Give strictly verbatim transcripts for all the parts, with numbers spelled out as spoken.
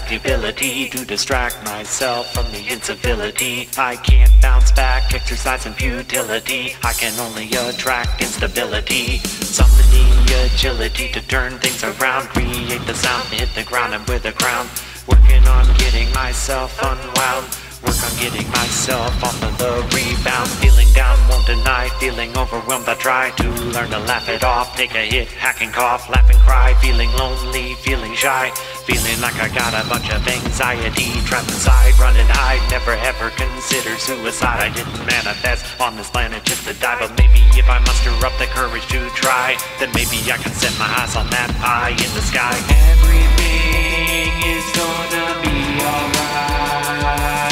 lack the ability to distract myself from the incivility. I can't bounce back, exercising futility. I can only attract instability. Summon the agility to turn things around, create the sound, hit the ground and with a crown. Working on getting myself unwound. Work on getting myself off of the rebound. Feeling down, won't deny. Feeling overwhelmed, I try to learn to laugh it off. Take a hit, hack and cough, laugh and cry. Feeling lonely, feeling shy. Feeling like I got a bunch of anxiety trapped inside, run and hide. Never ever consider suicide. I didn't manifest on this planet just to die. But maybe if I muster up the courage to try, then maybe I can set my eyes on that pie in the sky. Everything is gonna be alright.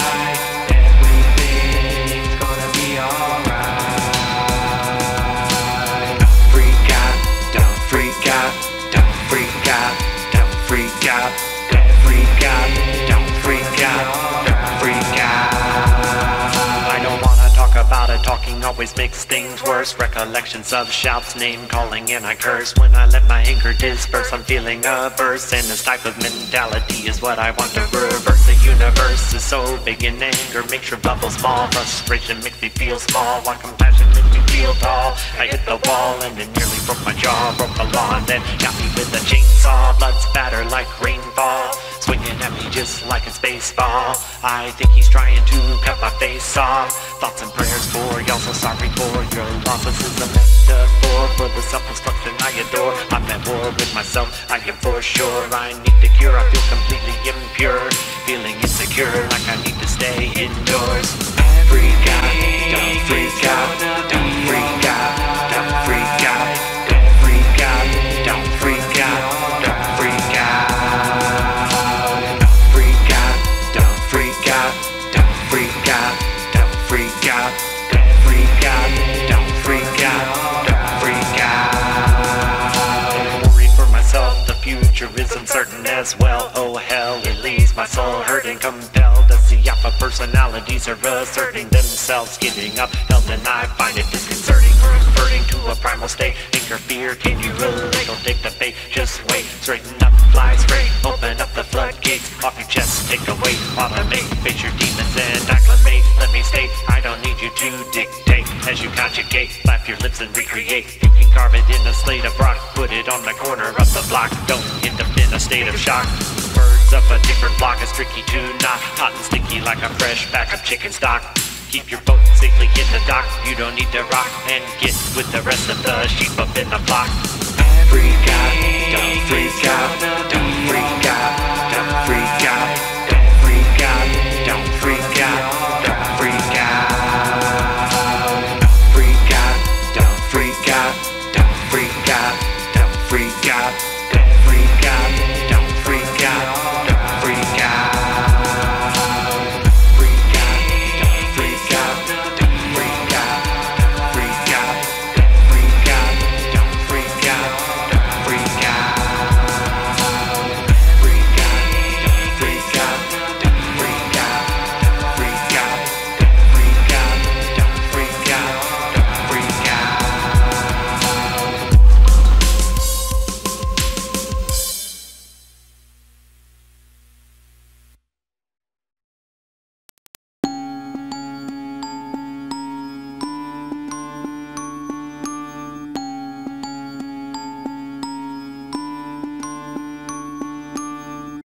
Talking always makes things worse. Recollections of shouts, name calling, and I curse when I let my anger disperse. I'm feeling averse, and this type of mentality is what I want to reverse. The universe is so big in anger makes your bubble small. Frustration makes me feel small, while compassion makes me feel tall. I hit the wall and it nearly broke my jaw. Broke the law and then got me with a chainsaw. Blood spatter like rainfall, swinging at me just like it's baseball. I think he's trying to cut my face off. Thoughts and prayers for y'all, so sorry for your loss. This is a metaphor for the self-destruction I adore. I'm at war with myself, I am for sure. I need the cure, I feel completely impure. Feeling insecure, like I need to stay indoors. Freak out, don't freak out, don't freak out, don't freak out, don't freak out, don't freak out, don't freak out. Is uncertain as well. Oh hell, it leaves my soul hurting, compelled to see alpha personalities are asserting themselves, getting up held, and I find it disconcerting. Reverting to a primal state, interfere, can you relate? Don't take the bait, just wait, straighten up, fly straight, open up the floodgates, off your chest, take away, automate, face your demons and acclimate. Let me state, I don't need you to dictate, as you conjugate, flap your lips and recreate. You can carve it in a slate of rock, put it on the corner of the block, don't end up in a state of shock. Birds of a different block is tricky to knot, hot and sticky like a fresh pack of chicken stock. Keep your boat safely in the dock, you don't need to rock, and get with the rest of the sheep up in the flock. Freak out, don't freak out, don't freak out.